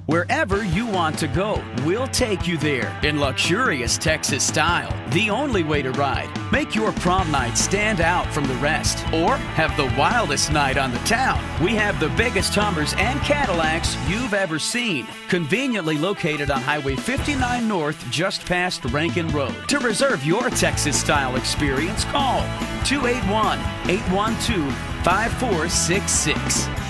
Wherever you want to go, we'll take you there in luxurious Texas style. The only way to ride. Make your prom night stand out from the rest, or have the wildest night on the town. We have the biggest Hummers and Cadillacs you've ever seen, conveniently located on Highway 59 North, just past Rankin Road. To reserve your Texas style experience, call 281-812-5466.